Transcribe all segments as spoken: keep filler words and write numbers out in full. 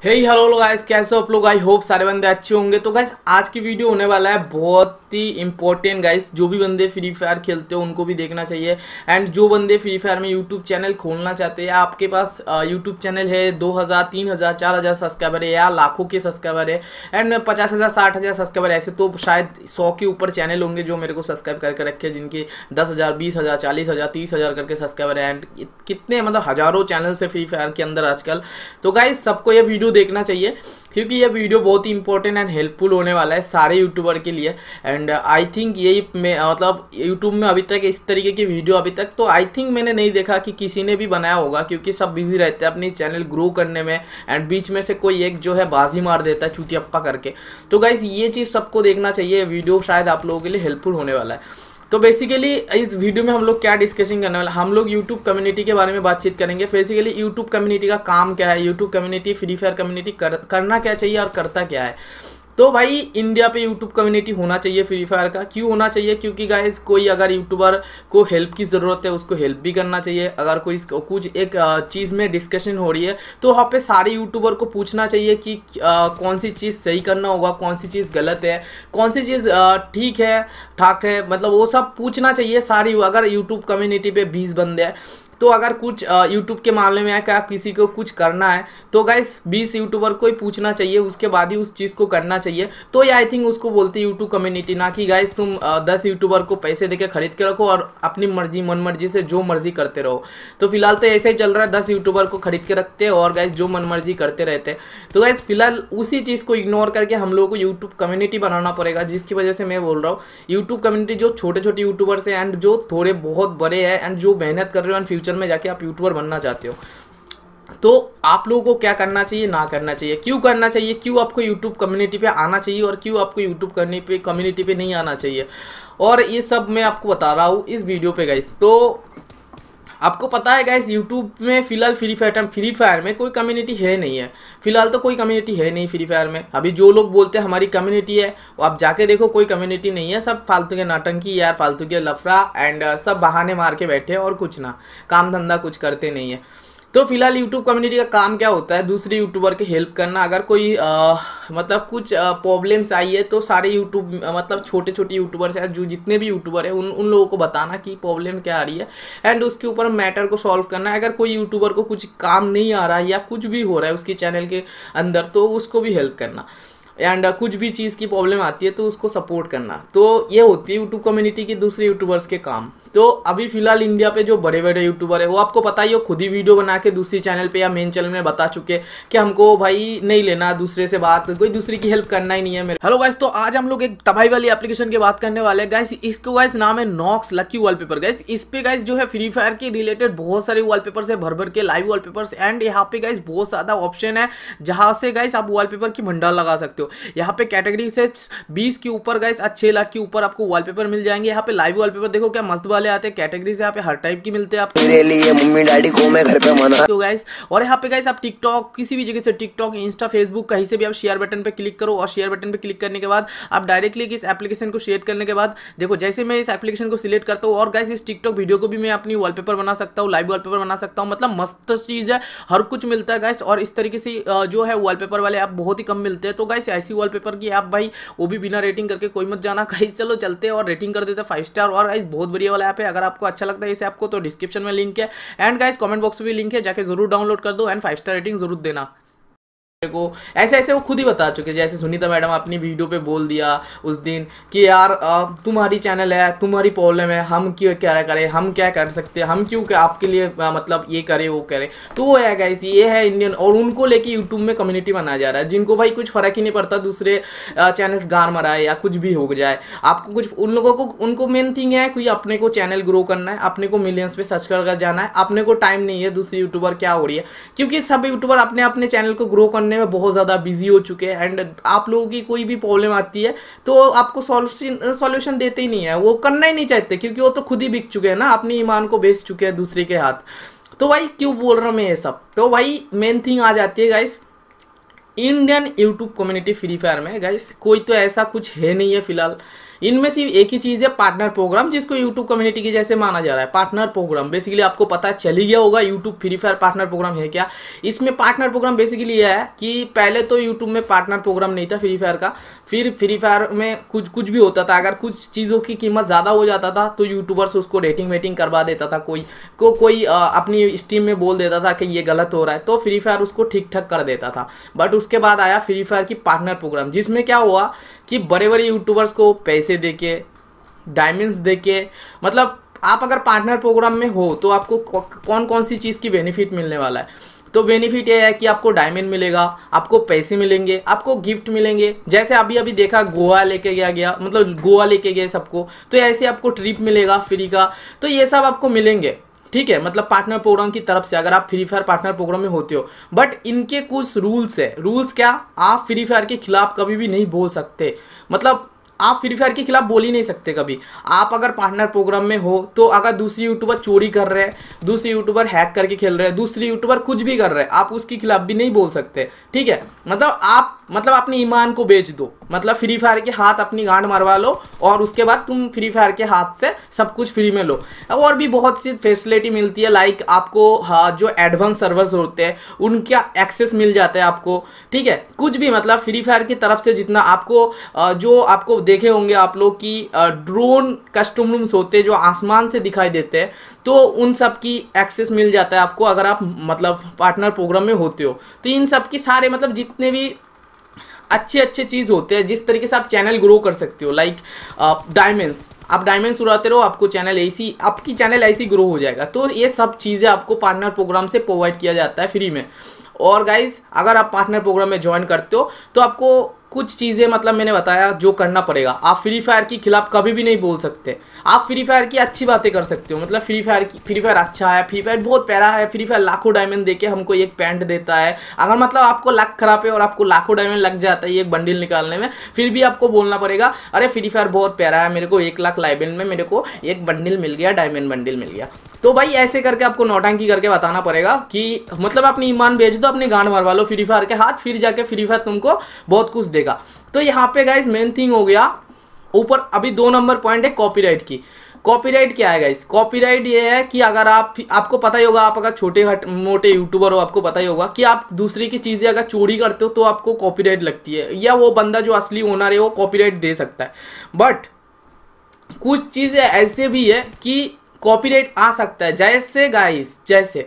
हे hello guys, कैसे हो आप लोग। आई होप सारे बंदे अच्छे होंगे। तो गाइस आज की वीडियो होने वाला है बहुत ही इंपॉर्टेंट। गाइस जो भी बंदे फ्री फायर खेलते हो उनको भी देखना चाहिए। एंड जो बंदे फ्री फायर में यूट्यूब चैनल खोलना चाहते हैं, या आपके पास यूट्यूब चैनल है, दो हज़ार तीन हज़ार चार हज़ार सब्सक्राइबर है, या लाखों के सब्सक्राइबर है, एंड पचास हज़ार साठ हज़ार सब्सक्राइबर, ऐसे तो शायद सौ के ऊपर चैनल होंगे जो मेरे को सब्सक्राइब करके रखे, जिनके दस हज़ार बीस हज़ार चालीस हज़ार तीस हज़ार करके सब्सक्राइबर है। एंड कितने मतलब हज़ारों चैनल है फ्री फायर के अंदर आजकल। तो गाइस सबको ये वीडियो देखना चाहिए, क्योंकि ये वीडियो बहुत ही इंपॉर्टेंट एंड हेल्पफुल होने वाला है सारे यूट्यूबर के लिए। एंड आई थिंक यही मैं मतलब यूट्यूब में अभी तक इस तरीके की वीडियो अभी तक तो आई थिंक मैंने नहीं देखा कि किसी ने भी बनाया होगा, क्योंकि सब बिजी रहते हैं अपनी चैनल ग्रो करने में। एंड बीच में से कोई एक जो है बाजी मार देता है चूतियप्पा करके। तो गाइस ये चीज़ सबको देखना चाहिए, वीडियो शायद आप लोगों के लिए हेल्पफुल होने वाला है। तो बेसिकली इस वीडियो में हम लोग क्या डिस्कशन करने वाले, हम लोग यूट्यूब कम्युनिटी के बारे में बातचीत करेंगे। बेसिकली यूट्यूब कम्युनिटी का काम क्या है, YouTube community Free Fire community कर, करना क्या चाहिए और करता क्या है। तो भाई इंडिया पे यूट्यूब कम्युनिटी होना चाहिए फ्री फायर का। क्यों होना चाहिए? क्योंकि गाइस कोई अगर यूट्यूबर को हेल्प की ज़रूरत है उसको हेल्प भी करना चाहिए। अगर कोई कुछ एक चीज़ में डिस्कशन हो रही है तो वहाँ पे सारे यूट्यूबर को पूछना चाहिए कि आ, कौन सी चीज़ सही करना होगा, कौन सी चीज़ गलत है, कौन सी चीज़ ठीक है ठाक है, मतलब वो सब पूछना चाहिए सारी। अगर यूट्यूब कम्युनिटी पे बीस बंदे हैं तो अगर कुछ यूट्यूब के मामले में है क्या किसी को कुछ करना है तो गाइस बीस यूट्यूबर को ही पूछना चाहिए, उसके बाद ही उस चीज़ को करना चाहिए। तो ये आई थिंक उसको बोलते हैं यूट्यूब कम्युनिटी, ना कि गाइस तुम दस यूट्यूबर को पैसे देके खरीद के रखो और अपनी मर्जी मन मर्जी से जो मर्जी करते रहो। तो फिलहाल तो ऐसे ही चल रहा है, दस यूट्यूबर को खरीद के रखते हैं और गाइस जो मन मर्जी करते रहते हैं। तो गाइस फिलहाल उसी चीज़ को इग्नोर करके हम लोगों को यूट्यूब कम्युनिटी बनाना पड़ेगा, जिसकी वजह से मैं बोल रहा हूँ यूट्यूब कम्युनिटी जो छोटे छोटे यूट्यूबर्स हैं एंड जो थोड़े बहुत बड़े हैं एंड जो मेहनत कर रहे हो एंड फ्यूचर में जाके आप यूट्यूबर बनना चाहते हो, तो आप लोगों को क्या करना चाहिए, ना करना चाहिए, क्यों करना चाहिए, क्यों आपको यूट्यूब कम्युनिटी पे आना चाहिए और क्यों आपको यूट्यूब करने पे कम्युनिटी पे नहीं आना चाहिए, और ये सब मैं आपको बता रहा हूँ इस वीडियो पे गाइस। तो आपको पता है गाइस यूट्यूब में फिलहाल फ्री फायर फ्री फायर में कोई कम्युनिटी है नहीं है। फिलहाल तो कोई कम्युनिटी है नहीं फ्री फायर में। अभी जो लोग बोलते हैं हमारी कम्युनिटी है, वो आप जाके देखो कोई कम्युनिटी नहीं है, सब फालतू के नाटंकी यार, फालतू के लफड़ा एंड सब बहाने मार के बैठे हैं और कुछ ना काम धंधा कुछ करते नहीं है। तो फिलहाल यूट्यूब कम्युनिटी का काम क्या होता है, दूसरे यूट्यूबर की हेल्प करना। अगर कोई आ, मतलब कुछ प्रॉब्लम्स आई है तो सारे यूट्यूब मतलब छोटे छोटे यूट्यूबर्स हैं, जो जितने भी यूट्यूबर हैं उन उन लोगों को बताना कि प्रॉब्लम क्या आ रही है एंड उसके ऊपर मैटर को सॉल्व करना है। अगर कोई यूट्यूबर को कुछ काम नहीं आ रहा है या कुछ भी हो रहा है उसके चैनल के अंदर तो उसको भी हेल्प करना, एंड uh, कुछ भी चीज़ की प्रॉब्लम आती है तो उसको सपोर्ट करना। तो ये होती है यूट्यूब कम्युनिटी की दूसरे यूट्यूबर्स के काम। तो अभी फिलहाल इंडिया पे जो बड़े बड़े यूट्यूबर है वो आपको पता ही हो, खुद ही वीडियो बना के दूसरी चैनल पे या मेन चैनल में बता चुके कि हमको भाई नहीं लेना दूसरे से बात, कोई दूसरे की हेल्प करना ही नहीं है मेरे। हेलो गाइस, तो आज हम लोग एक तबाही वाली एप्लीकेशन की बात करने वाले हैं गाइस। इसको गाइस नाम है नॉक्स लकी वॉलपेपर। गाइस इस पे गाइस जो है फ्री फायर के रिलेटेड बहुत सारे वॉलपेपर्स है, भर भर के लाइव वॉलपेपर्स, एंड यहाँ पे गाइस बहुत ज़्यादा ऑप्शन है जहाँ से गाइस आप वॉलपेपर की भंडार लगा सकते हो। यहाँ पे कैटेगरी से बीस के ऊपर गाइस छह लाख के ऊपर आपको वॉलपेपर मिल जाएंगे। यहाँ पे लाइव वॉलपेपर देखो क्या मस्त वाले आते हैं, कैटेगरी से यहाँ पे हर टाइप की मिलते हैं आपको, मेरे लिए मम्मी डैडी को मैं घर पे मना क्यों गाइस। और यहाँ पे गाइस आप टिकटॉक किसी भी जगह से, टिकटॉक इंस्टा फेसबुक कहीं से भी आप शेयर बटन पे क्लिक करो, और शेयर बटन पे क्लिक करने के बाद आप डायरेक्टली इस एप्लीकेशन को शेयर करने के बाद देखो जैसे मैं इस एप्लीकेशन को सिलेक्ट करता हूँ और गाइस इस टिकटॉक वीडियो को भी मैं अपनी वॉलपेपर बना सकता हूँ, लाइव वॉलपेपर बना सकता हूँ। मतलब मस्त चीज़ है, हर कुछ मिलता है गाइस। और इस तरीके से जो है वॉलपेपर वाले ऐप बहुत ही कम मिलते हैं। तो गाइस ऐसी वॉलपेपर की ऐप भाई वो भी बिना रेटिंग करके कोई मत जाना गाइस। चलो चलते हैं और रेटिंग कर देते हैं फाइव स्टार। और गाइस बहुत बढ़िया वाला ऐप है, अगर आपको अच्छा लगता है इस ऐप को तो डिस्क्रिप्शन में लिंक है एंड गाइस कमेंट बॉक्स में भी लिंक है, जाके जरूर डाउनलोड कर दो एंड फाइव स्टार रेटिंग जरूर देना को। ऐसे ऐसे वो खुद ही बता चुके, जैसे सुनीता मैडम अपनी वीडियो पे बोल दिया उस दिन कि यार तुम्हारी चैनल है, तुम्हारी प्रॉब्लम है, हम क्यों क्या करें, हम क्या कर सकते हैं, हम क्यों आपके लिए मतलब ये करें वो करें। तो वो है गाइस, ये है इंडियन, और उनको लेके यूट्यूब में कम्युनिटी बनाया जा रहा है, जिनको भाई कुछ फर्क ही नहीं पड़ता दूसरे चैनल्स गार मराए या कुछ भी हो जाए। आपको कुछ उन लोगों को, उनको मेन थिंग है कि अपने को चैनल ग्रो करना है, अपने को मिलियंस पे सर्च कर जाना है, अपने को टाइम नहीं है दूसरे यूट्यूबर क्या हो रही है, क्योंकि सब यूट्यूबर अपने अपने चैनल को ग्रो करने में बहुत ज़्यादा बिजी हो चुके हैं। एंड आप लोगों की कोई भी प्रॉब्लम आती है तो आपको सॉल्यूशन सॉल्यूशन देते ही नहीं है, वो करना ही नहीं चाहते, क्योंकि वो तो खुद ही बिक चुके हैं ना, अपनी ईमान को बेच चुके हैं दूसरे के हाथ। तो भाई क्यों बोल रहा हूँ मैं ये सब, तो भाई मेन थिंग आ जाती है guys Indian YouTube community Free Fire में। गाइस कोई तो ऐसा कुछ है नहीं है फिलहाल इनमें सिर्फ एक ही चीज़ है, पार्टनर प्रोग्राम, जिसको यूट्यूब कम्युनिटी के जैसे माना जा रहा है। पार्टनर प्रोग्राम बेसिकली आपको पता चल ही गया होगा YouTube Free Fire partner program है क्या। इसमें पार्टनर प्रोग्राम बेसिकली यह है कि पहले तो यूट्यूब में पार्टनर प्रोग्राम नहीं था फ्री फायर का, फिर फ्री फायर में कुछ कुछ भी होता था, अगर कुछ चीज़ों की कीमत ज़्यादा हो जाता था तो यूट्यूबर्स उसको रेटिंग वेटिंग करवा देता था, कोई को कोई आ, अपनी स्ट्रीम में बोल देता था कि ये गलत हो रहा है, तो फ्री फायर उसको ठीक ठाक कर देता था। बट उसके बाद आया फ्री फायर की पार्टनर प्रोग्राम, जिसमें क्या हुआ कि बड़े बड़े यूट्यूबर्स को पैसे देके, डायमंड्स देके, मतलब आप अगर पार्टनर प्रोग्राम में हो तो आपको कौन कौन सी चीज़ की बेनिफिट मिलने वाला है। तो बेनिफिट ये है कि आपको डायमंड मिलेगा, आपको पैसे मिलेंगे, आपको गिफ्ट मिलेंगे। जैसे अभी अभी देखा गोवा लेके गया गया मतलब गोवा लेके गए सबको, तो ऐसे आपको ट्रिप मिलेगा फ्री का, तो ये सब आपको मिलेंगे, ठीक है, मतलब पार्टनर प्रोग्राम की तरफ से अगर आप फ्री फायर पार्टनर प्रोग्राम में होते हो। बट इनके कुछ रूल्स है। रूल्स क्या, आप फ्री फायर के खिलाफ कभी भी नहीं बोल सकते, मतलब आप फ्री फायर के खिलाफ बोल ही नहीं सकते कभी। आप अगर पार्टनर प्रोग्राम में हो तो अगर दूसरी यूट्यूबर चोरी कर रहे हैं, दूसरी यूट्यूबर हैक करके खेल रहे हैं, दूसरी यूट्यूबर कुछ भी कर रहे हैं, आप उसके खिलाफ भी नहीं बोल सकते, ठीक है। मतलब आप मतलब अपने ईमान को बेच दो, मतलब फ्री फायर के हाथ अपनी गांड मरवा लो और उसके बाद तुम फ्री फायर के हाथ से सब कुछ फ्री में लो। और भी बहुत सी फैसिलिटी मिलती है, लाइक आपको हाँ जो एडवांस सर्वर्स होते हैं उनका एक्सेस मिल जाता है आपको, ठीक है। कुछ भी मतलब फ्री फायर की तरफ से जितना आपको जो आपको देखे होंगे आप लोग की ड्रोन कस्टम रूम्स होते हैं जो आसमान से दिखाई देते हैं, तो उन सब की एक्सेस मिल जाता है आपको अगर आप मतलब पार्टनर प्रोग्राम में होते हो। तो इन सब की सारे मतलब जितने भी अच्छे अच्छे चीज़ होते हैं, जिस तरीके से आप चैनल ग्रो कर सकते हो, लाइक डायमंड्स, आप डायमंड्स उड़ाते रहो, आपको चैनल ऐसी आपकी चैनल ऐसी ग्रो हो जाएगा। तो ये सब चीज़ें आपको पार्टनर प्रोग्राम से प्रोवाइड किया जाता है फ्री में। और गाइज अगर आप पार्टनर प्रोग्राम में ज्वाइन करते हो तो आपको कुछ चीज़ें मतलब मैंने बताया जो करना पड़ेगा। आप फ्री फायर के खिलाफ कभी भी नहीं बोल सकते, आप फ्री फायर की अच्छी बातें कर सकते हो, मतलब फ्री फायर की फ्री फायर अच्छा है, फ्री फायर बहुत प्यारा है, फ्री फायर लाखों डायमंड देके हमको एक पैंट देता है। अगर मतलब आपको लक खराब है और आपको लाखों डायमंड लग जाता है एक बंडल निकालने में, फिर भी आपको बोलना पड़ेगा अरे फ्री फायर बहुत प्यारा है, मेरे को एक लाख डायमंड में मेरे को एक बंडल मिल गया, डायमंड बंडल मिल गया। तो भाई ऐसे करके आपको नौटंकी करके बताना पड़ेगा कि मतलब अपनी ईमान बेच दो, अपनी गांड मरवा लो फ्री फायर के हाथ, फिर जाके फ्री फायर तुमको बहुत कुछ देगा। तो यहाँ पे गाइस मेन थिंग हो गया। ऊपर अभी दो नंबर पॉइंट है कॉपीराइट की। कॉपीराइट क्या है गाइस? कॉपीराइट ये है कि अगर आप आपको पता ही होगा, आप अगर छोटे मोटे यूट्यूबर हो आपको पता ही होगा कि आप दूसरे की चीज़ें अगर चोरी करते हो तो आपको कॉपीराइट लगती है, या वो बंदा जो असली ओनर है वो कॉपीराइट दे सकता है। बट कुछ चीज़ें ऐसे भी है कि कॉपीराइट आ सकता है, जैसे गाइस जैसे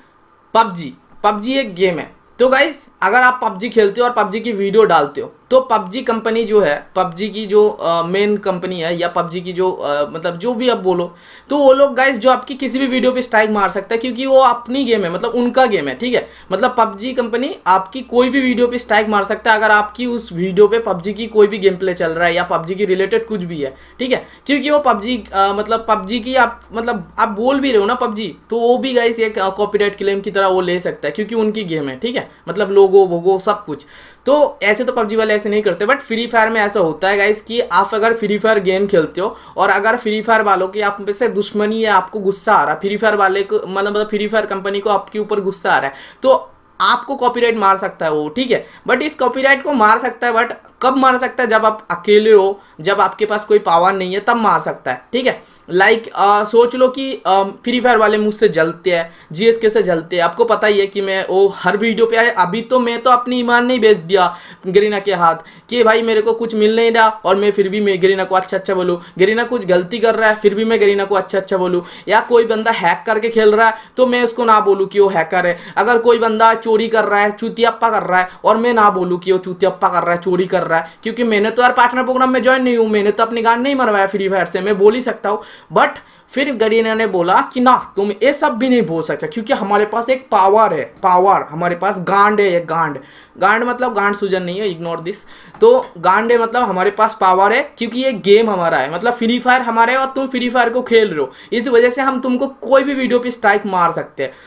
पबजी पबजी एक गेम है। तो गाइस अगर आप पबजी खेलते हो और पबजी की वीडियो डालते हो तो पबजी कंपनी जो है, पबजी की जो मेन कंपनी है या पबजी की जो आ, मतलब जो भी आप बोलो, तो वो लोग गाइस जो आपकी किसी भी वीडियो पे स्ट्राइक मार सकता है, क्योंकि वो अपनी गेम है, मतलब उनका गेम है, ठीक है। मतलब पबजी कंपनी आपकी कोई भी वीडियो पे स्ट्राइक मार सकता है अगर आपकी उस वीडियो पे पबजी की कोई भी गेम प्ले चल रहा है या पबजी की रिलेटेड कुछ भी है, ठीक है। क्योंकि वो पबजी मतलब पबजी की आप मतलब आप बोल भी रहे हो ना पबजी, तो वो भी गाइस एक कॉपीराइट क्लेम की तरह वो ले सकता है, क्योंकि उनकी गेम है, ठीक है। मतलब लोगो वोगो सब कुछ। तो ऐसे तो पबजी वाले ऐसे नहीं करते, बट फ्री फायर में ऐसा होता है गाइस कि आप अगर फ्री फायर गेम खेलते हो और अगर फ्री फायर वालों की आप में से दुश्मनी है, आपको गुस्सा आ रहा है, फ्री फायर वाले को मतलब फ्री फायर कंपनी को आपके ऊपर गुस्सा आ रहा है, तो आपको कॉपीराइट मार सकता है वो, ठीक है। बट इस कॉपीराइट को मार सकता है, बट कब मार सकता है? जब आप अकेले हो, जब आपके पास कोई पावर नहीं है, तब मार सकता है, ठीक है। लाइक like, सोच लो कि फ्री फायर वाले मुझसे जलते हैं, जीएसके से जलते हैं। आपको पता ही है कि मैं वो हर वीडियो पे आए, अभी तो मैं तो अपनी ईमान नहीं बेच दिया गरीना के हाथ कि भाई मेरे को कुछ मिल नहीं रहा और मैं फिर भी मैं गरीना को अच्छा अच्छा बोलूँ, गरीना कुछ गलती कर रहा है फिर भी मैं गरीना को अच्छा अच्छा बोलूँ, या कोई बंदा हैक करके खेल रहा है तो मैं उसको ना बोलूँ कि वो हैकर है। अगर कोई बंदा चोरी कर रहा है, चूतियाप्पा कर रहा है, और मैं ना बोलूँ कि वो चूतियाप्पा कर रहा है, चोरी कर रहा है, क्योंकि मैंने तो यार पार्टनर प्रोग्राम में ज्वाइन नहीं हूँ, मैंने तो अपनी गांड नहीं मरवाया फ्री फायर से, मैं बोल ही सकता हूँ। बट फिर गरीना ने बोला कि ना तुम ये सब भी नहीं बोल सकते, क्योंकि हमारे पास एक पावर है, पावर हमारे पास गांड है, एक गांड गांड मतलब गांड सूजन नहीं है, इग्नोर दिस। तो गांड है मतलब हमारे पास पावर है, क्योंकि ये गेम हमारा है, मतलब फ्री फायर हमारा है और तुम फ्री फायर को खेल रहे हो, इस वजह से हम तुमको कोई भी वीडियो पे स्ट्राइक मार सकते हैं।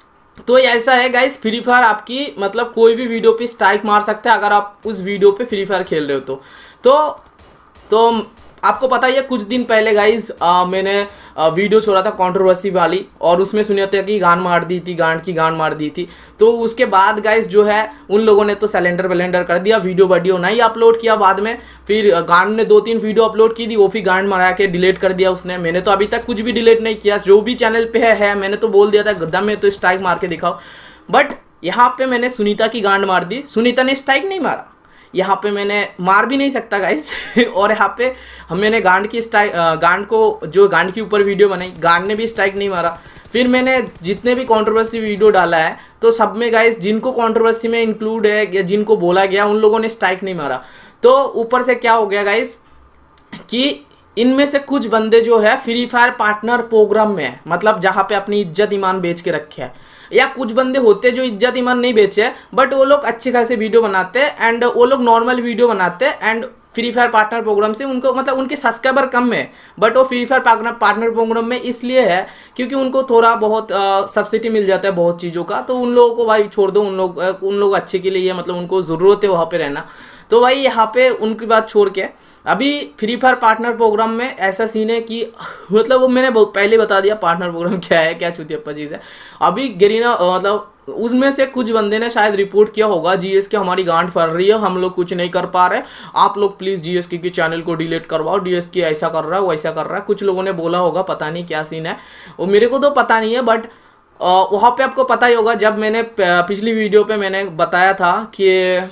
तो ऐसा है गाइस, फ्री फायर आपकी मतलब कोई भी वीडियो पे स्ट्राइक मार सकते हैं अगर आप उस वीडियो पे फ्री फायर खेल रहे हो तो तो, तो आपको पता ही है कुछ दिन पहले गाइज मैंने वीडियो छोड़ा था कंट्रोवर्सी वाली, और उसमें सुनिए कि गांड मार दी थी, गांड की गांड मार दी थी। तो उसके बाद गाइस जो है उन लोगों ने तो सिलेंडर वेलेंडर कर दिया, वीडियो वीडियो नहीं अपलोड किया बाद में। फिर गांड ने दो तीन वीडियो अपलोड की थी, वो फिर गांड मारा के डिलीट कर दिया उसने। मैंने तो अभी तक कुछ भी डिलीट नहीं किया, जो भी चैनल पे है, है मैंने तो बोल दिया था गद्दा में तो स्ट्राइक मार के दिखाओ। बट यहाँ पे मैंने सुनीता की गांड मार दी, सुनीता ने स्ट्राइक नहीं मारा, यहाँ पे मैंने मार भी नहीं सकता गाइस और यहाँ पे हम मैंने गांड की स्ट्राइक, गांड को जो गांड के ऊपर वीडियो बनाई, गांड ने भी स्ट्राइक नहीं मारा। फिर मैंने जितने भी कंट्रोवर्सी वीडियो डाला है तो सब में गाइस जिनको कंट्रोवर्सी में इंक्लूड है या जिनको बोला गया उन लोगों ने स्ट्राइक नहीं मारा। तो ऊपर से क्या हो गया गाइस कि इनमें से कुछ बंदे जो है फ्री फायर पार्टनर प्रोग्राम में है, मतलब जहाँ पे अपनी इज्जत ईमान बेच के रखे है, या कुछ बंदे होते जो इज्जत ईमान नहीं बेचे बट वो लोग अच्छे खासे वीडियो बनाते हैं एंड वो लोग नॉर्मल वीडियो बनाते हैं and Free Fire partner program से उनको मतलब उनके सब्सक्राइबर कम है, बट वो Free Fire partner partner program में इसलिए है क्योंकि उनको थोड़ा बहुत सब्सिडी मिल जाता है बहुत चीज़ों का। तो उन लोगों को भाई छोड़ दो, उन लोग उन लोग अच्छे के लिए, मतलब उनको ज़रूरत है वहाँ पे रहना। तो भाई यहाँ पे उनकी बात छोड़ के अभी फ्री फायर पार्टनर प्रोग्राम में ऐसा सीन है कि मतलब वो मैंने पहले बता दिया पार्टनर प्रोग्राम क्या है, क्या चुतियप्पा चीज़ है। अभी गरीना मतलब उसमें से कुछ बंदे ने शायद रिपोर्ट किया होगा जीएसके हमारी गांड फर रही है, हम लोग कुछ नहीं कर पा रहे, आप लोग प्लीज़ जीएसके के चैनल को डिलीट करवाओ, डीएसके ऐसा कर रहा है वैसा कर रहा है, कुछ लोगों ने बोला होगा, पता नहीं क्या सीन है वो मेरे को तो पता नहीं है। बट वहाँ पे आपको पता ही होगा जब मैंने पिछली वीडियो पे मैंने बताया था कि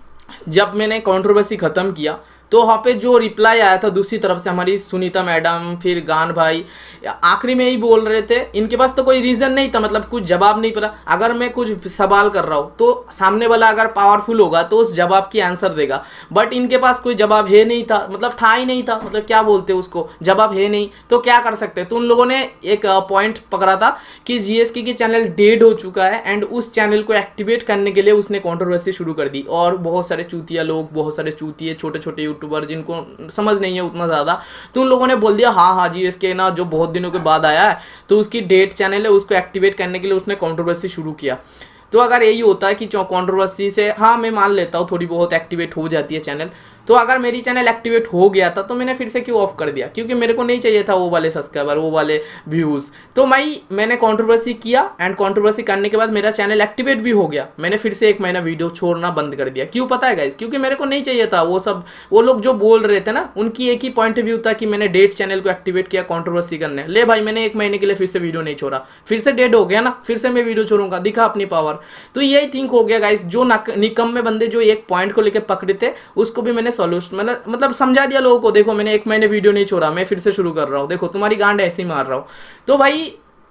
जब मैंने कंट्रोवर्सी ख़त्म किया तो वहाँ पे जो रिप्लाई आया था दूसरी तरफ से हमारी सुनीता मैडम, फिर गान भाई आखिरी में ही बोल रहे थे, इनके पास तो कोई रीज़न नहीं था, मतलब कुछ जवाब नहीं पता। अगर मैं कुछ सवाल कर रहा हूँ तो सामने वाला अगर पावरफुल होगा तो उस जवाब की आंसर देगा, बट इनके पास कोई जवाब है नहीं था, मतलब था ही नहीं था, मतलब क्या बोलते उसको, जवाब है नहीं तो क्या कर सकते। तो उन लोगों ने एक पॉइंट पकड़ा था कि जीएसके की चैनल डेड हो चुका है एंड उस चैनल को एक्टिवेट करने के लिए उसने कंट्रोवर्सी शुरू कर दी। और बहुत सारे चूतिया लोग, बहुत सारे चूतिए छोटे छोटे यूट्यूबर जिनको समझ नहीं है उतना ज़्यादा, तो उन लोगों ने बोल दिया हाँ हाँ जीएसके ना जो बहुत दिनों के बाद आया है तो उसकी डेट चैनल है, उसको एक्टिवेट करने के लिए उसने कंट्रोवर्सी शुरू किया। तो अगर यही होता है कि कंट्रोवर्सी से हाँ मैं मान लेता हूँ थोड़ी बहुत एक्टिवेट हो जाती है चैनल, तो अगर मेरी चैनल एक्टिवेट हो गया था तो मैंने फिर से क्यों ऑफ कर दिया, क्योंकि मेरे को नहीं चाहिए था वो वाले सब्सक्राइबर, वो वाले व्यूज़। तो मैं मैंने कंट्रोवर्सी किया एंड कंट्रोवर्सी करने के बाद मेरा चैनल एक्टिवेट भी हो गया, मैंने फिर से एक महीना वीडियो छोड़ना बंद कर दिया। क्यों पता है गाइस, क्योंकि मेरे को नहीं चाहिए था वो सब, वो लोग जो बोल रहे थे ना उनकी एक ही पॉइंट ऑफ व्यू था कि मैंने डेट चैनल को एक्टिवेट किया कंट्रोवर्सी करने, ले भाई मैंने एक महीने के लिए फिर से वीडियो नहीं छोड़ा, फिर से डेड हो गया ना, फिर से मैं वीडियो छोड़ूंगा, दिखा अपनी पावर। तो यही थिंक हो गया गाइस, जो निकम्मे बंदे जो एक पॉइंट को लेकर पकड़े थे उसको भी मैंने सॉल्यूशन मतलब मतलब समझा दिया लोगों को, देखो मैंने एक महीने वीडियो नहीं छोड़ा, मैं फिर से शुरू कर रहा हूँ, देखो तुम्हारी गांड ऐसे ही मार रहा हूँ। तो भाई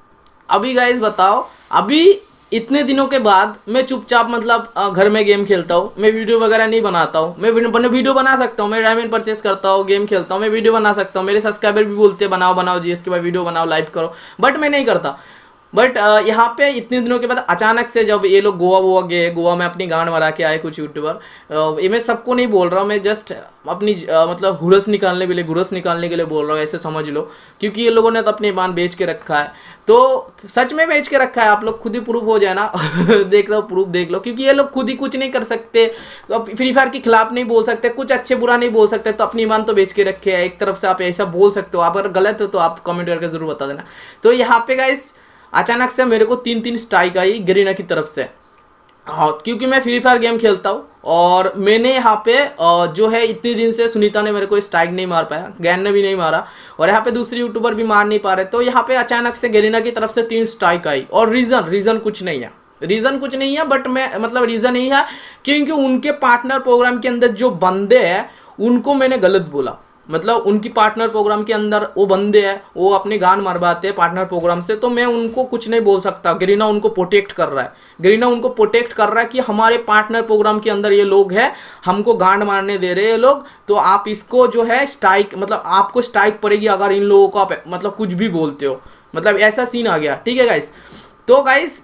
अभी गाइस बताओ, अभी इतने दिनों के बाद मैं चुपचाप मतलब घर में गेम खेलता हूँ, मैं वीडियो वगैरह नहीं बनाता हूँ, मैं वीडियो बना सकता हूँ, मैं डायमंड परचेस करता हूँ, गेम खेलता हूँ, मैं वीडियो बना सकता हूँ, मेरे सब्सक्राइबर भी बोलते हैं बनाओ बनाओ जीएस के बाद वीडियो बनाओ, लाइव करो, बट मैं नहीं करता। बट यहाँ पे इतने दिनों के बाद अचानक से जब ये लोग गोवा वोवा गए, गोवा में अपनी गांड मरा के आए कुछ यूट्यूबर, ये मैं सबको नहीं बोल रहा हूँ, मैं जस्ट अपनी आ, मतलब हुरस निकालने के लिए गुरस निकालने के लिए बोल रहा हूँ, ऐसे समझ लो, क्योंकि ये लोगों ने तो अपनी ईमान बेच के रखा है। तो सच में बेच के रखा है, आप लोग खुद ही प्रूफ हो जाए ना देख लो, प्रूफ देख लो, क्योंकि ये लोग खुद ही कुछ नहीं कर सकते, फ्री फायर के खिलाफ नहीं बोल सकते, कुछ अच्छे बुरा नहीं बोल सकते, तो अपनी ईमान तो बेच के रखे है। एक तरफ से आप ऐसा बोल सकते हो, आप अगर गलत हो तो आप कमेंट करके जरूर बता देना। तो यहाँ पे गाइस अचानक से मेरे को तीन तीन स्ट्राइक आई गरीना की तरफ से, हाँ, क्योंकि मैं फ्री फायर गेम खेलता हूँ और मैंने यहाँ पे जो है इतने दिन से सुनीता ने मेरे को स्ट्राइक नहीं मार पाया, गैन ने भी नहीं मारा और यहाँ पे दूसरे यूट्यूबर भी मार नहीं पा रहे, तो यहाँ पे अचानक से गरीना की तरफ से तीन स्ट्राइक आई। और रीज़न रीज़न कुछ नहीं है, रीज़न कुछ नहीं है, बट मैं मतलब रीज़न यही है क्योंकि उनके पार्टनर प्रोग्राम के अंदर जो बंदे हैं उनको मैंने गलत बोला, मतलब उनकी पार्टनर प्रोग्राम के अंदर वो बंदे हैं वो अपनी गान मरवाते हैं पार्टनर प्रोग्राम से, तो मैं उनको कुछ नहीं बोल सकता। गरीना उनको प्रोटेक्ट कर रहा है, गरीना उनको प्रोटेक्ट कर रहा है कि हमारे पार्टनर प्रोग्राम के अंदर ये लोग हैं, हमको गांड मारने दे रहे हैं लोग, तो आप इसको जो है स्ट्राइक मतलब आपको स्ट्राइक पड़ेगी अगर इन लोगों को आप मतलब कुछ भी बोलते हो, मतलब ऐसा सीन आ गया। ठीक है गाइस, तो गाइस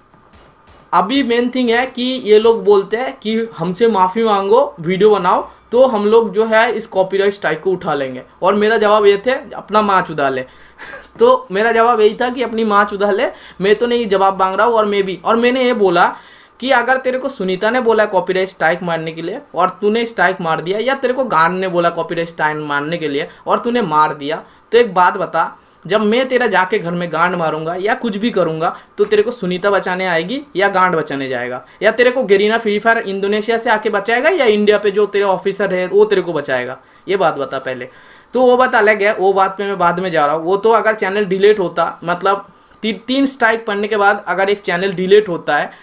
अभी मेन थिंग है कि ये लोग बोलते हैं कि हमसे माफ़ी मांगो, वीडियो बनाओ, तो हम लोग जो है इस कॉपीराइट स्ट्राइक को उठा लेंगे। और मेरा जवाब ये थे अपना माँ चुदा ले तो मेरा जवाब यही था कि अपनी माँ चुदा ले, मैं तो नहीं जवाब मांग रहा हूँ। और मैं भी और मैंने ये बोला कि अगर तेरे को सुनीता ने बोला कॉपीराइट स्ट्राइक मारने के लिए और तूने स्ट्राइक मार दिया, या तेरे को गान ने बोला कॉपीराइट स्ट्राइक मारने के लिए और तूने मार दिया, तो एक बात बता, जब मैं तेरा जाके घर में गांड मारूंगा या कुछ भी करूंगा तो तेरे को सुनीता बचाने आएगी या गांड बचाने जाएगा, या तेरे को गेरीना फ्री फायर इंडोनेशिया से आके बचाएगा या इंडिया पे जो तेरे ऑफिसर है वो तेरे को बचाएगा, ये बात बता पहले। तो वो बात अलग है, वो बात पे मैं बाद में जा रहा हूँ। वो तो अगर चैनल डिलीट होता, मतलब ती, तीन स्ट्राइक पढ़ने के बाद अगर एक चैनल डिलीट होता है,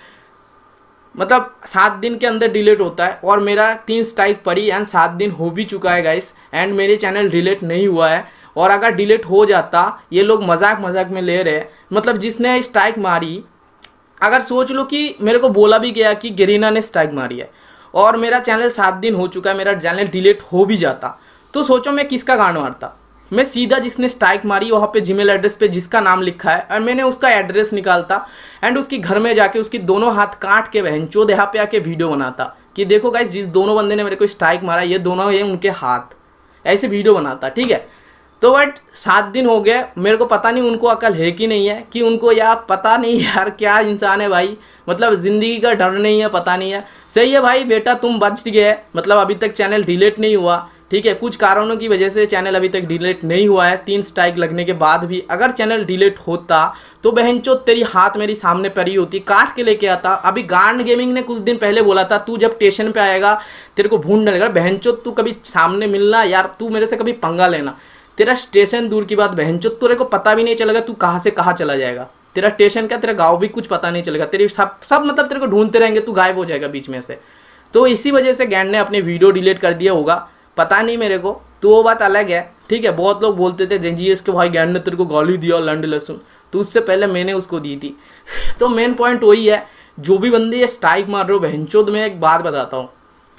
मतलब सात दिन के अंदर डिलीट होता है, और मेरा तीन स्ट्राइक पड़ी एंड सात दिन हो भी चुका है गाइस, एंड मेरे चैनल डिलीट नहीं हुआ है, और अगर डिलीट हो जाता, ये लोग मजाक मजाक में ले रहे, मतलब जिसने स्ट्राइक मारी, अगर सोच लो कि मेरे को बोला भी गया कि गेरीना ने स्ट्राइक मारी है और मेरा चैनल सात दिन हो चुका है, मेरा चैनल डिलीट हो भी जाता, तो सोचो मैं किसका गांड मारता। मैं सीधा जिसने स्ट्राइक मारी वहाँ पे जीमेल एड्रेस पे जिसका नाम लिखा है, और मैंने उसका एड्रेस निकालता एंड उसके घर में जाके उसकी दोनों हाथ काट के बहनचोद यहाँ पे आके वीडियो बनाता कि देखो गाइस जिस दोनों बंदे ने मेरे को स्ट्राइक मारा ये दोनों ये उनके हाथ, ऐसे वीडियो बनाता, ठीक है। तो बट सात दिन हो गए, मेरे को पता नहीं उनको अकल है कि नहीं है, कि उनको यार पता नहीं यार क्या इंसान है भाई, मतलब ज़िंदगी का डर नहीं है, पता नहीं है। सही है भाई बेटा तुम बच गए, मतलब अभी तक चैनल डिलीट नहीं हुआ, ठीक है। कुछ कारणों की वजह से चैनल अभी तक डिलीट नहीं हुआ है, तीन स्ट्राइक लगने के बाद भी। अगर चैनल डिलीट होता तो बहनचो तेरी हाथ मेरी सामने पड़ी होती, काट के लेके आता। अभी गांड गेमिंग ने कुछ दिन पहले बोला था तू जब स्टेशन पे आएगा तेरे को भून डलेगा, बहनचो तू कभी सामने मिलना यार, तू मेरे से कभी पंगा लेना, तेरा स्टेशन दूर की बात बहनचो तेरे को पता भी नहीं चलेगा तू कहाँ से कहाँ चला जाएगा, तेरा स्टेशन क्या तेरा गाँव भी कुछ पता नहीं चलेगा, तेरी सब सब मतलब तेरे को ढूंढते रहेंगे, तू गायब हो जाएगा बीच में से। तो इसी वजह से गैंड ने अपनी वीडियो डिलीट कर दिया होगा, पता नहीं मेरे को, तो वो बात अलग है, ठीक है। बहुत लोग बोलते थे जेंजीएस के भाई गैंड ने तेरे को गाली दिया लंड लहसुन, तो उससे पहले मैंने उसको दी थी। तो मेन पॉइंट वही है, जो भी बंदे ये स्ट्राइक मार रहे हो बहनचोद, मैं एक बात बताता हूँ,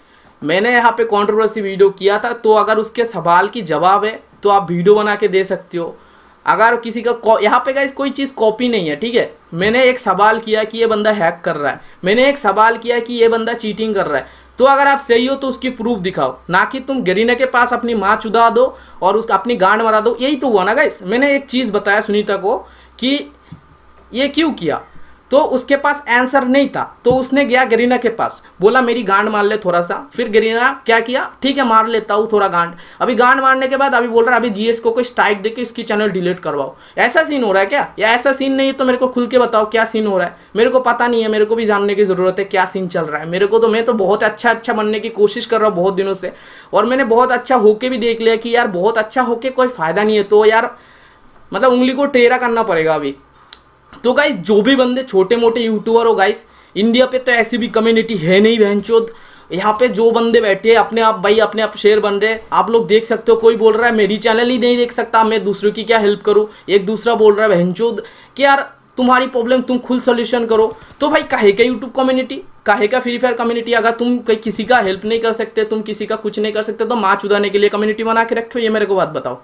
मैंने यहाँ पे कंट्रोवर्सी वीडियो किया था, तो अगर उसके सवाल की जवाब है तो आप वीडियो बना के दे सकते हो। अगर किसी का यहाँ पे गाइस कोई चीज़ कॉपी नहीं है, ठीक है। मैंने एक सवाल किया कि ये बंदा हैक कर रहा है, मैंने एक सवाल किया कि ये बंदा चीटिंग कर रहा है, तो अगर आप सही हो तो उसकी प्रूफ दिखाओ, ना कि तुम गेरीना के पास अपनी माँ चुदा दो और उसका अपनी गांड मरा दो। यही तो हुआ ना गाइस। मैंने एक चीज़ बताया सुनीता को कि ये क्यों किया, तो उसके पास आंसर नहीं था, तो उसने गया गेरीना के पास, बोला मेरी गांड मार ले थोड़ा सा। फिर गेरीना क्या किया, ठीक है मार लेता हूँ थोड़ा गांड। अभी गांड मारने के बाद अभी बोल रहा है अभी जीएस को कोई स्ट्राइक दे के इसकी चैनल डिलीट करवाओ। ऐसा सीन हो रहा है क्या, या ऐसा सीन नहीं है तो मेरे को खुल के बताओ क्या सीन हो रहा है, मेरे को पता नहीं है, मेरे को भी जानने की ज़रूरत है क्या सीन चल रहा है। मेरे को तो मैं तो बहुत अच्छा अच्छा बनने की कोशिश कर रहा हूँ बहुत दिनों से, और मैंने बहुत अच्छा होके भी देख लिया कि यार बहुत अच्छा होके कोई फ़ायदा नहीं है, तो यार मतलब उंगली को टेढ़ा करना पड़ेगा अभी। तो गाइस जो भी बंदे छोटे मोटे यूट्यूबर हो गाइस, इंडिया पे तो ऐसी भी कम्युनिटी है नहीं बहनचोद, यहाँ पे जो बंदे बैठे अपने आप भाई अपने आप शेर बन रहे, आप लोग देख सकते हो। कोई बोल रहा है मेरी चैनल ही नहीं देख सकता, मैं दूसरों की क्या हेल्प करूँ, एक दूसरा बोल रहा है बहनचोद कि यार तुम्हारी प्रॉब्लम तुम खुद सोल्यूशन करो। तो भाई काहे का यूट्यूब कम्युनिटी, काहे का फ्री फायर कम्युनिटी, अगर तुम किसी का हेल्प नहीं कर सकते, तुम किसी का कुछ नहीं कर सकते, तो माँ चुदाने के लिए कम्युनिटी बना के रखो, ये मेरे को बात बताओ।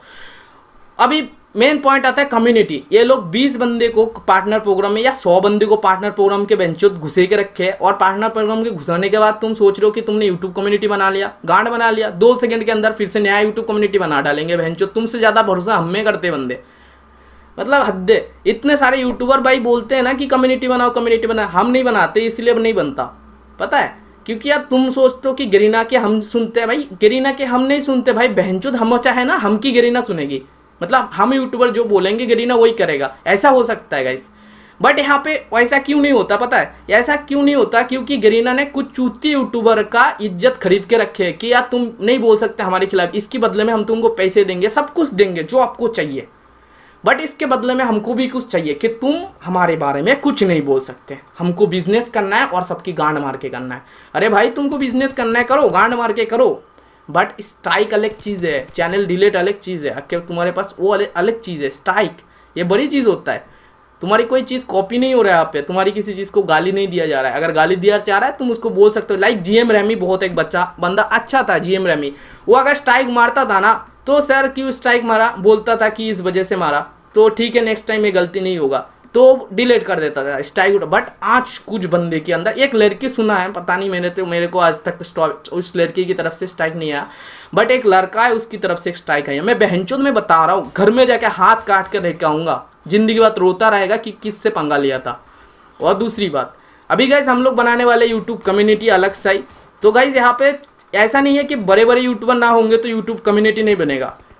अभी मेन पॉइंट आता है कम्युनिटी। ये लोग बीस बंदे को पार्टनर प्रोग्राम में या सौ बंदे को पार्टनर प्रोग्राम के बेंचों घुसे के रखे, और पार्टनर प्रोग्राम के घुसाने के बाद तुम सोच रहे हो कि तुमने यूट्यूब कम्युनिटी बना लिया, गांड बना लिया, दो सेकंड के अंदर फिर से नया यूट्यूब कम्युनिटी बना डालेंगे बेंचों। तुमसे ज़्यादा भरोसा हमें करते बंदे, मतलब हद्दे। इतने सारे यूट्यूबर भाई बोलते हैं ना कि कम्युनिटी बनाओ कम्युनिटी बनाओ, हम नहीं बनाते इसलिए नहीं बनता, पता है क्योंकि यार तुम सोचते हो कि गेरीना के हम सुनते हैं, भाई गेरीना के हम नहीं सुनते भाई, बहनचोद हम चाहे ना हम की गेरीना सुनेगी, मतलब हम यूट्यूबर जो बोलेंगे गेरीना वही करेगा, ऐसा हो सकता है गाइस। बट यहाँ पे ऐसा क्यों नहीं होता पता है, ऐसा क्यों नहीं होता, क्योंकि गेरीना ने कुछ चूती यूट्यूबर का इज्जत खरीद के रखे है कि यार तुम नहीं बोल सकते हमारे खिलाफ, इसके बदले में हम तुमको पैसे देंगे, सब कुछ देंगे जो आपको चाहिए, बट इसके बदले में हमको भी कुछ चाहिए कि तुम हमारे बारे में कुछ नहीं बोल सकते, हमको बिजनेस करना है और सबकी गांड मार के करना है। अरे भाई तुमको बिजनेस करना है करो, गांड मार के करो, बट स्ट्राइक अलग चीज़ है, चैनल डिलीट अलग चीज़ है, कि तुम्हारे पास वो अलग अलग चीज़ है। स्ट्राइक ये बड़ी चीज़ होता है, तुम्हारी कोई चीज़ कॉपी नहीं हो रहा है आप पे, तुम्हारी किसी चीज़ को गाली नहीं दिया जा रहा है। अगर गाली दिया जा रहा है तुम उसको बोल सकते हो। लाइक जीएम रेमी, बहुत एक बच्चा बंदा अच्छा था जीएम रेमी, वो अगर स्ट्राइक मारता था ना तो सर क्यों स्ट्राइक मारा, बोलता था कि इस वजह से मारा, तो ठीक है नेक्स्ट टाइम ये गलती नहीं होगा, तो डिलीट कर देता था स्ट्राइक। बट आज कुछ बंदे के अंदर, एक लड़की सुना है पता नहीं, मैंने तो मेरे को आज तक उस लड़की की तरफ से स्ट्राइक नहीं आया, बट एक लड़का है उसकी तरफ से स्ट्राइक आई है। मैं बहनचोद में बता रहा हूँ, घर में जाके हाथ काट कर लेके आऊँगा, जिंदगी बात रोता रहेगा कि किससे पंगा लिया था। और दूसरी बात, अभी गाइस हम लोग बनाने वाले यूट्यूब कम्युनिटी अलग सा ही, तो गाइस यहाँ पे ऐसा नहीं है कि बड़े बड़े यूट्यूबर ना होंगे तो यूट्यूब कम्युनिटी नहीं बनेगा।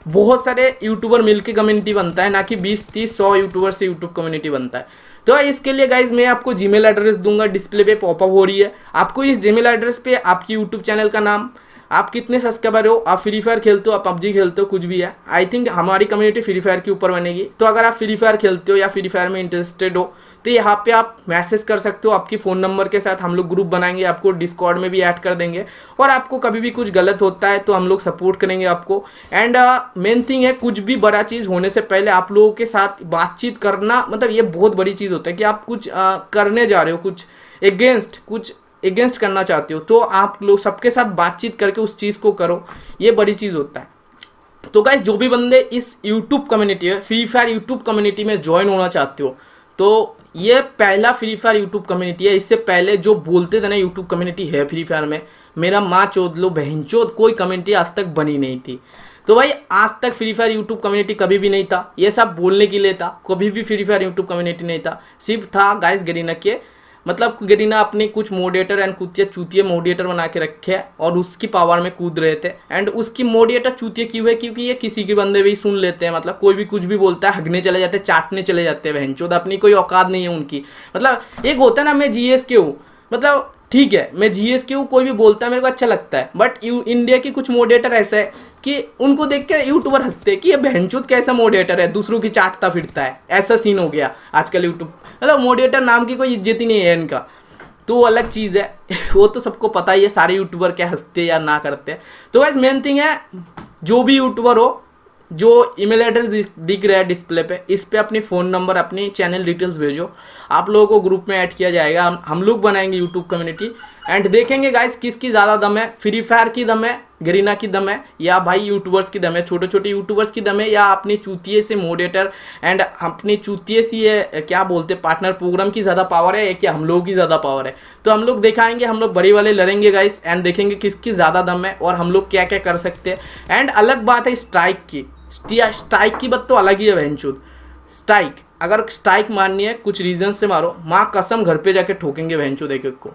बहुत सारे यूट्यूबर मिलके कम्युनिटी बनता है, ना कि बीस तीस सौ यूट्यूबर से यूट्यूब कम्युनिटी बनता है। तो इसके लिए गाइज मैं आपको जीमेल एड्रेस दूंगा, डिस्प्ले पे पॉपअप हो रही है। आपको इस जीमेल एड्रेस पे आपकी यूट्यूब चैनल का नाम, आप कितने सब्सक्राइबर हो, आप फ्री फायर खेलते हो, आप पबजी खेलते हो, कुछ भी है, आई थिंक हमारी कम्युनिटी फ्री फायर के ऊपर बनेगी। तो अगर आप फ्री फायर खेलते हो या फ्री फायर में इंटरेस्टेड हो तो यहाँ पे आप मैसेज कर सकते हो आपकी फ़ोन नंबर के साथ। हम लोग ग्रुप बनाएंगे, आपको डिस्कॉर्ड में भी ऐड कर देंगे, और आपको कभी भी कुछ गलत होता है तो हम लोग सपोर्ट करेंगे आपको। एंड मेन थिंग है, कुछ भी बड़ा चीज़ होने से पहले आप लोगों के साथ बातचीत करना, मतलब ये बहुत बड़ी चीज़ होता है कि आप कुछ uh, करने जा रहे हो, कुछ एगेंस्ट कुछ एगेंस्ट करना चाहते हो, तो आप लोग सबके साथ बातचीत करके उस चीज़ को करो, ये बड़ी चीज़ होता है। तो गाइस जो भी बंदे इस यूट्यूब कम्युनिटी है, फ्री फायर यूट्यूब कम्युनिटी में ज्वाइन होना चाहते हो, तो ये पहला फ्री फायर यूट्यूब कम्युनिटी है। इससे पहले जो बोलते थे ना यूट्यूब कम्युनिटी है फ्री फायर में, मेरा माँ चोद लो बहन चोद, कोई कम्युनिटी आज तक बनी नहीं थी। तो भाई आज तक फ्री फायर यूट्यूब कम्युनिटी कभी भी नहीं था, ये सब बोलने के लिए था, कभी भी फ्री फायर यूट्यूब कम्युनिटी नहीं था। सिर्फ था गाइस गरीना के, मतलब गरीना अपने कुछ मोडिएटर एंड कुतिया चूतिया मोडिएटर बना के रखे हैं और उसकी पावर में कूद रहे थे। एंड उसकी मोडिएटर चूतिया क्यों है, क्योंकि ये किसी के बंदे भी सुन लेते हैं, मतलब कोई भी कुछ भी बोलता है हगने चले जाते हैं, चाटने चले जाते हैं, बहनचोद अपनी कोई औकात नहीं है उनकी। मतलब एक होता है ना, मैं जीएस के हूँ, मतलब ठीक है मैं जीएस के हूँ, कोई भी बोलता है मेरे को अच्छा लगता है, बट इंडिया की कुछ मोडिएटर ऐसा है कि उनको देख के यूट्यूबर हंसते हैं कि ये बहनचोद कैसा मोडिएटर है, दूसरों की चाटता फिरता है, ऐसा सीन हो गया आजकल यूट्यूब। मतलब मोडिएटर नाम की कोई इज्जत ही नहीं है इनका, तो वो अलग चीज़ है वो तो सबको पता ही है सारे यूट्यूबर क्या हंसते या ना करते हैं। तो गाइस मेन थिंग है, जो भी यूट्यूबर हो, जो ईमेल एड्रेस दिख रहा है डिस्प्ले पे, इस पे अपनी फ़ोन नंबर, अपनी चैनल डिटेल्स भेजो, आप लोगों को ग्रुप में ऐड किया जाएगा। हम हम लोग बनाएंगे यूट्यूब कम्युनिटी एंड देखेंगे गाइस किसकी ज़्यादा दम है, फ्री फायर की दम है, गरीना की दम है, या भाई यूट्यूबर्स की दम है, छोटे छोटे यूट्यूबर्स की दम है, या अपनी चूतिए से मोडेटर एंड अपनी चूतिए से ये क्या बोलते पार्टनर प्रोग्राम की ज़्यादा पावर है, या क्या हम लोगों की ज़्यादा पावर है। तो हम लोग दिखाएंगे, हम लोग बड़ी वाले लड़ेंगे गाइस एंड देखेंगे किसकी ज़्यादा दम है और हम लोग क्या क्या कर सकते हैं। एंड अलग बात है स्ट्राइक की, स्ट्राइक की बात तो अलग ही है बहनचोद। स्ट्राइक अगर स्ट्राइक मारनी है कुछ रीजन से मारो, माँ कसम घर पे जाके ठोकेंगे बहनचोद एक एक को।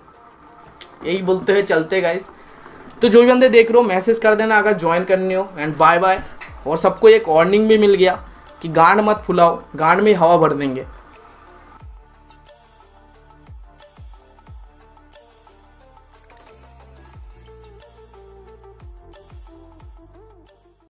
यही बोलते हुए चलते गाइस। तो जो भी बंदे देख रहे हो मैसेज कर देना अगर ज्वाइन करनी हो, एंड बाय बाय। और सबको एक वार्निंग भी मिल गया कि गांड मत फुलाओ, गांड में हवा भर देंगे।